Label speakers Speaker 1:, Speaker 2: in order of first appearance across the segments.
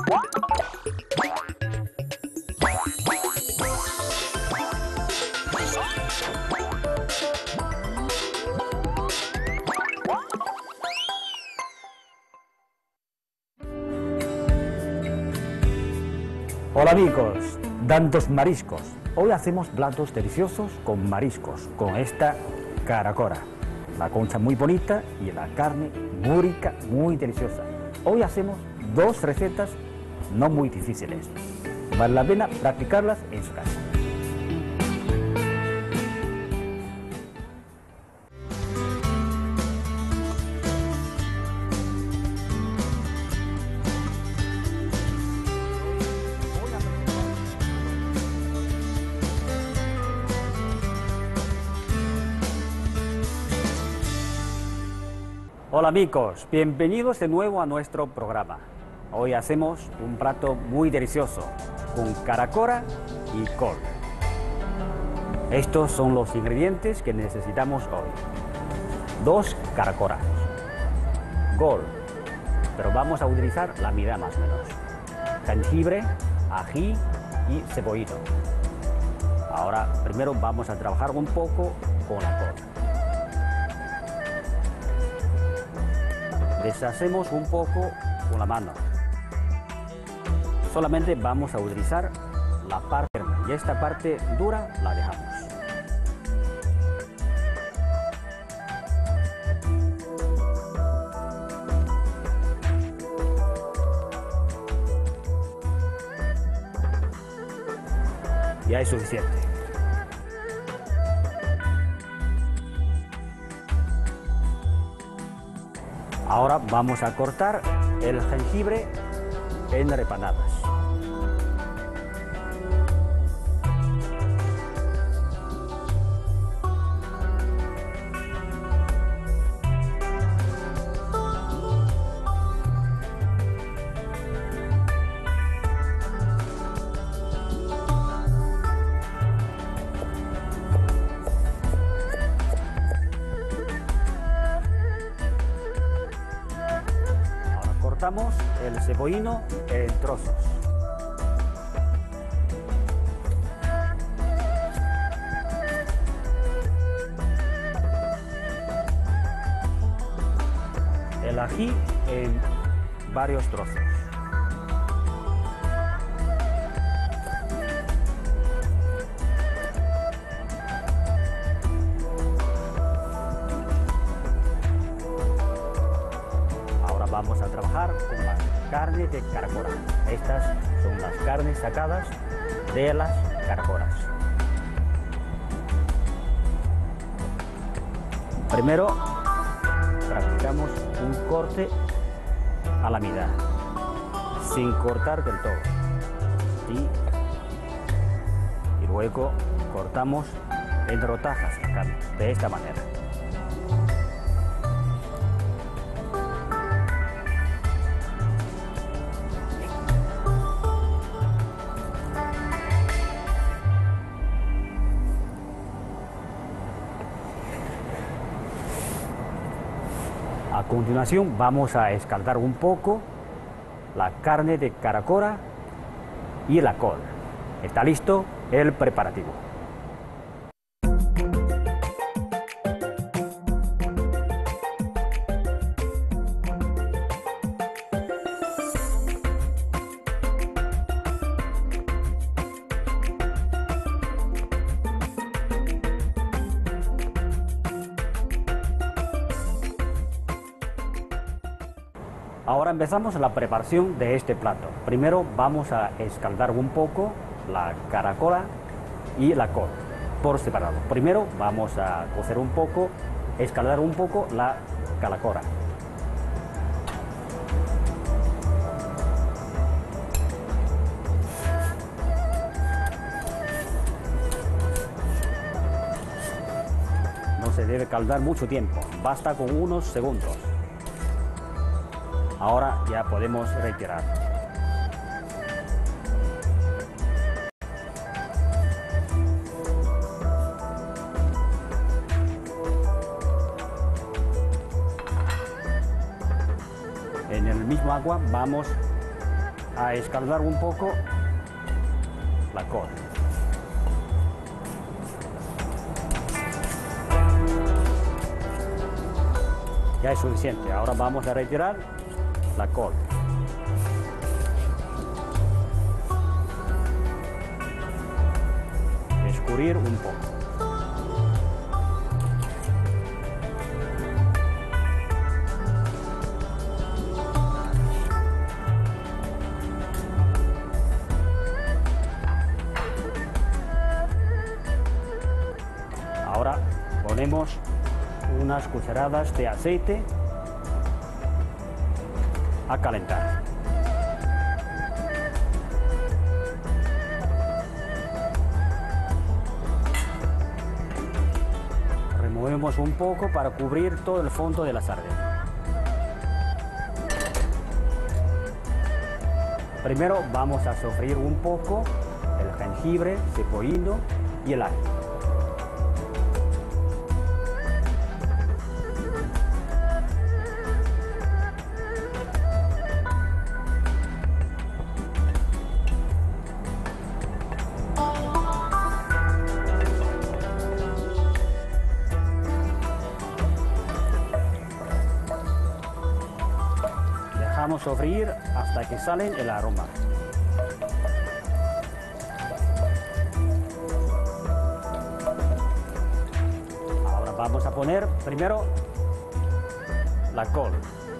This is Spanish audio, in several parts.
Speaker 1: Hola amigos, tantos mariscos. Hoy hacemos platos deliciosos con mariscos, con esta caracora. La concha muy bonita y la carne muy rica, muy deliciosa. Hoy hacemos dos recetas no muy difíciles. Vale la pena practicarlas en su casa. Hola amigos, bienvenidos de nuevo a nuestro programa. Hoy hacemos un plato muy delicioso con caracora y col. Estos son los ingredientes que necesitamos hoy. 2 caracoras, col, pero vamos a utilizar la mitad más o menos, jengibre, ají y cebollito. Ahora primero vamos a trabajar un poco con la col. Deshacemos un poco con la mano. Solamente vamos a utilizar la parte y esta parte dura la dejamos. Ya es suficiente. Ahora vamos a cortar el jengibre en rebanadas. Cortamos el cebollino en trozos. El ají en varios trozos. Vamos a trabajar con la carne de caracora. Estas son las carnes sacadas de las caracoras. Primero practicamos un corte a la mitad, sin cortar del todo. Y luego cortamos en rodajas la carne, de esta manera. A continuación vamos a escaldar un poco la carne de caracora y la col. Está listo el preparativo. Ahora empezamos la preparación de este plato. Primero vamos a escaldar un poco la caracola y la col por separado. Primero vamos a cocer un poco, escaldar un poco la caracola. No se debe caldar mucho tiempo, basta con unos segundos. Ahora ya podemos retirar. En el mismo agua vamos a escaldar un poco la col. Ya es suficiente. Ahora vamos a retirar la col. Escurrir un poco. Ahora ponemos unas cucharadas de aceite a calentar. Removemos un poco para cubrir todo el fondo de la sartén. Primero vamos a sofreír un poco el jengibre, cebollino y el ajo. Dejamos sofreír hasta que sale el aroma. Ahora vamos a poner primero la col.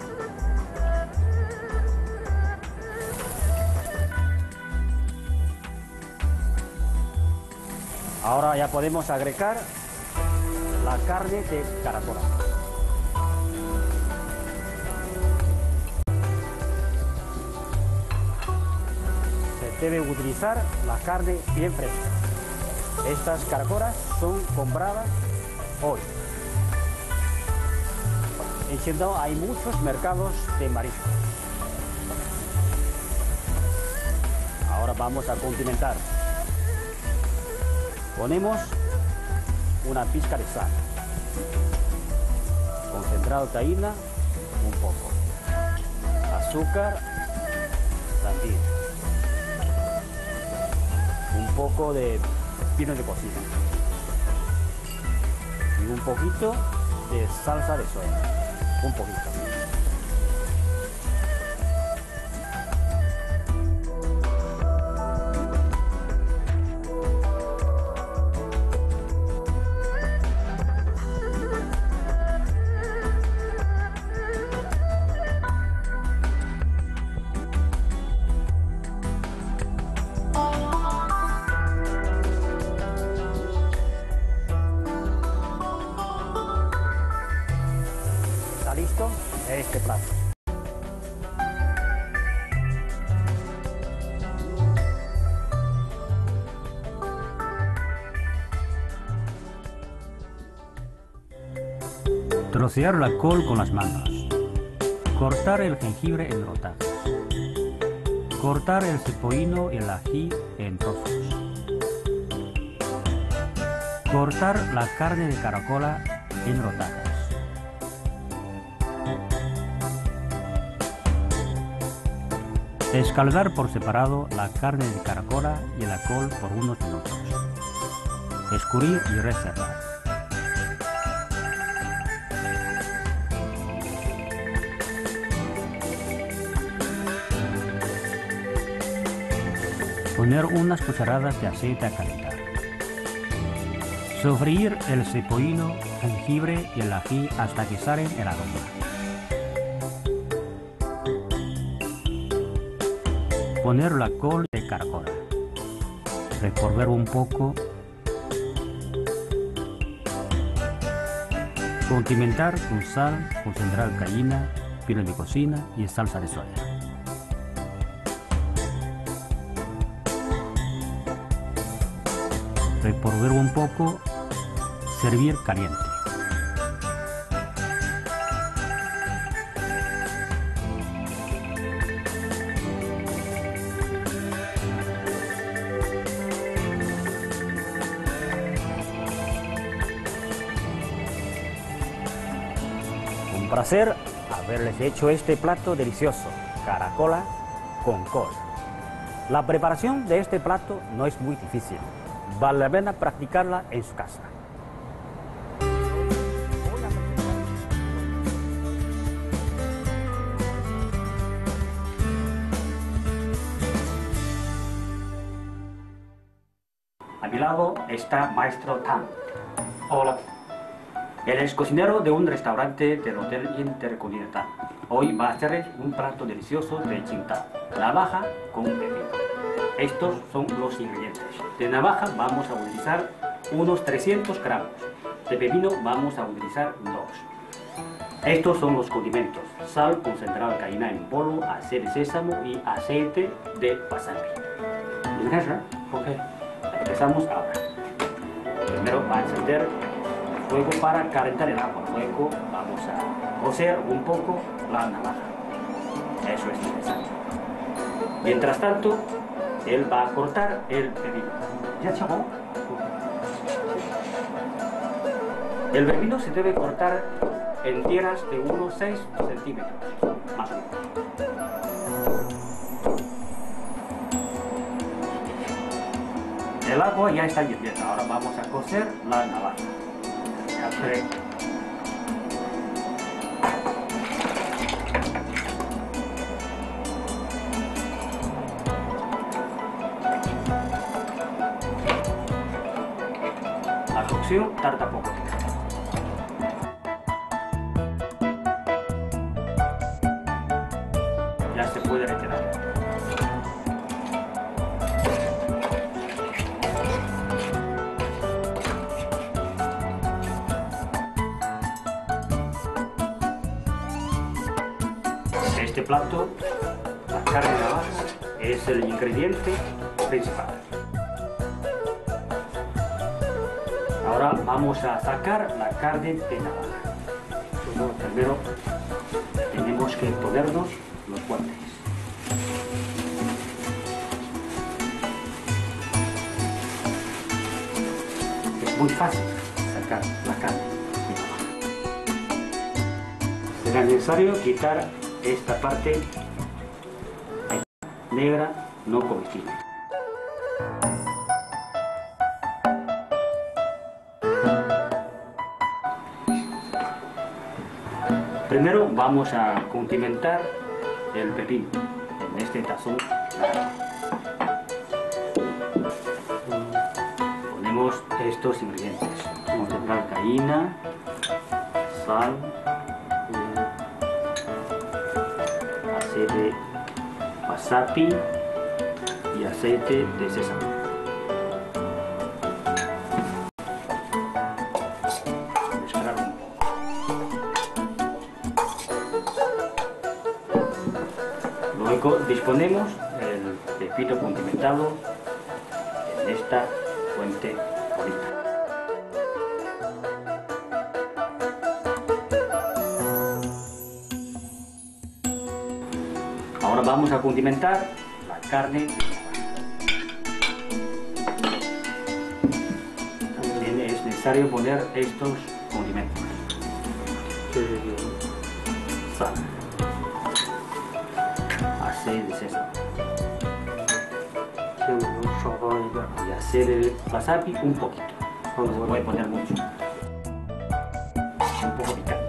Speaker 1: Ahora ya podemos agregar la carne de caracola. Debe utilizar la carne bien fresca. Estas caracolas son compradas hoy. En Qingdao hay muchos mercados de mariscos. Ahora vamos a condimentar. Ponemos una pizca de sal, concentrado de taína, un poco, azúcar también, un poco de pino de cocina y un poquito de salsa de soya, un poquito. ¿Está listo este plato? Trocear la col con las manos. Cortar el jengibre en rodajas. Cortar el cebollino y el ají en trozos. Cortar la carne de caracola en rodajas. Escaldar por separado la carne de caracola y la col por unos minutos. Escurrir y reservar. Poner unas cucharadas de aceite a calentar. Sofreír el cebollino, jengibre y el ají hasta que salen el aroma. Poner la col de caracola. Revolver un poco. Condimentar con sal, concentrado de cayena, pino de cocina y salsa de soya. Revolver un poco, servir caliente. Un placer haberles hecho este plato delicioso, caracola con col. La preparación de este plato no es muy difícil. Vale la pena practicarla en su casa. A mi lado está Maestro Tang.
Speaker 2: Hola.
Speaker 1: Él es cocinero de un restaurante del Hotel Intercontinental. Hoy va a hacerles un plato delicioso de Qingdao, navaja con pepino. Estos son los ingredientes. De navaja vamos a utilizar unos 300 gramos. De pepino vamos a utilizar 2. Estos son los condimentos: sal concentrada caína en polvo, aceite de sésamo y aceite de wasabi.
Speaker 2: Ok.
Speaker 1: Empezamos ahora. Primero va a encender el fuego para calentar el agua. Luego vamos a cocer un poco la navaja. Eso es necesario. Mientras tanto, él va a cortar el pepino. ¿Ya, chavo? El pepino se debe cortar en tiras de unos 6 centímetros, más o menos. El agua ya está hirviendo. Ahora vamos a cocer la navaja. La cocción tarda poco. Ya se puede retirar. Este plato, la carne de navaja, es el ingrediente principal. Ahora vamos a sacar la carne de navaja. Primero tenemos que ponernos los guantes. Es muy fácil sacar la carne de navaja. Será necesario quitar esta parte negra no comestible. Primero vamos a condimentar el pepino en este tazón. Ponemos estos ingredientes: concentrado de caína, sal, aceite de wasabi y aceite de sésamo. Mezclar un poco. Luego disponemos el pepino condimentado en esta fuente bonita. Ahora vamos a condimentar la carne. También es necesario poner estos condimentos: sal, aceite de sésamo y aceite de wasabi un poquito. No se puede poner mucho. Un poco picante.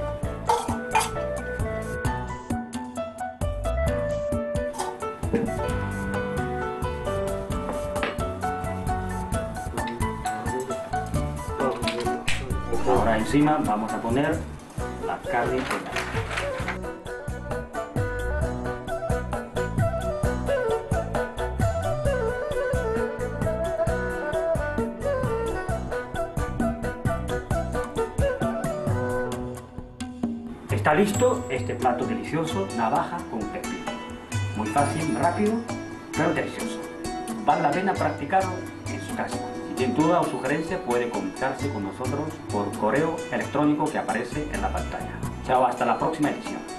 Speaker 1: Ahora encima vamos a poner la carne de navaja. Está listo este plato delicioso, navaja con pepino. Muy fácil, rápido, pero delicioso. Vale la pena practicarlo en su casa. Si tiene duda o sugerencia, puede comunicarse con nosotros por correo electrónico que aparece en la pantalla. Chao, hasta la próxima edición.